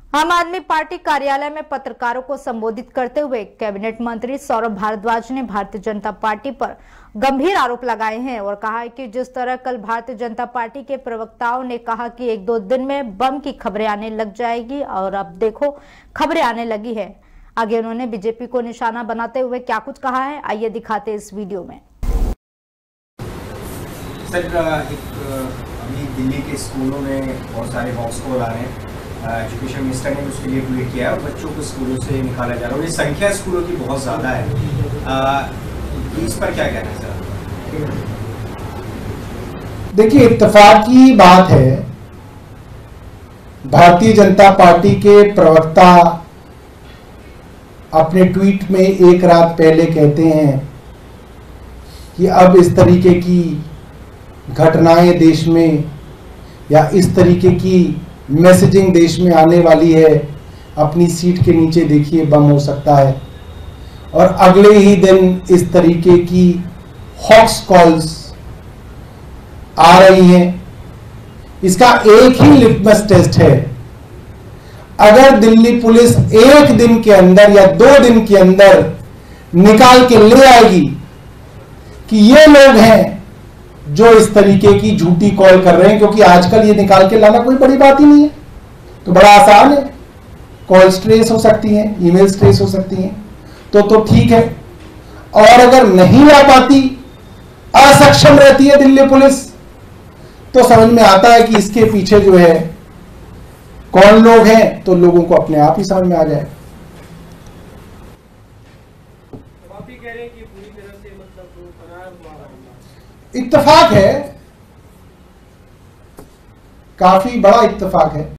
आम आदमी पार्टी कार्यालय में पत्रकारों को संबोधित करते हुए कैबिनेट मंत्री सौरभ भारद्वाज ने भारतीय जनता पार्टी पर गंभीर आरोप लगाए हैं और कहा है कि जिस तरह कल भारतीय जनता पार्टी के प्रवक्ताओं ने कहा कि 1-2 दिन में बम की खबरें आने लग जाएगी और अब देखो खबरें आने लगी है। आगे उन्होंने बीजेपी को निशाना बनाते हुए क्या कुछ कहा है, आइए दिखाते इस वीडियो में। सर, अभी दिल्ली के स्कूलों में बहुत सारे बॉक्स कॉल आ रहे हैं। एजुकेशन मिनिस्टर ने उसके लिए ट्वीट किया है, बच्चों को स्कूलों से निकाला जा रहा है और ये संख्या स्कूलों की बहुत ज़्यादा है। इस पर क्या कहना है सर? देखिए, इत्तेफाकी बात है, भारतीय जनता पार्टी के प्रवक्ता अपने ट्वीट में एक रात पहले कहते हैं कि अब इस तरीके की घटनाएं देश में या इस तरीके की मैसेजिंग देश में आने वाली है, अपनी सीट के नीचे देखिए बम हो सकता है। और अगले ही दिन इस तरीके की हॉक्स कॉल्स आ रही हैं। इसका एक ही लिटमस टेस्ट है, अगर दिल्ली पुलिस एक दिन के अंदर या 2 दिन के अंदर निकाल के ले आएगी कि ये लोग हैं जो इस तरीके की झूठी कॉल कर रहे हैं, क्योंकि आजकल ये निकाल के लाना कोई बड़ी बात ही नहीं है, तो बड़ा आसान है। कॉल्स ट्रेस हो सकती हैं, ईमेल्स ट्रेस हो सकती हैं, तो ठीक है। और अगर नहीं ला पाती, असक्षम रहती है दिल्ली पुलिस, तो समझ में आता है कि इसके पीछे जो है कौन लोग हैं, तो लोगों को अपने आप ही समझ में आ जाए। इत्तेफाक है, काफी बड़ा इत्तेफाक है।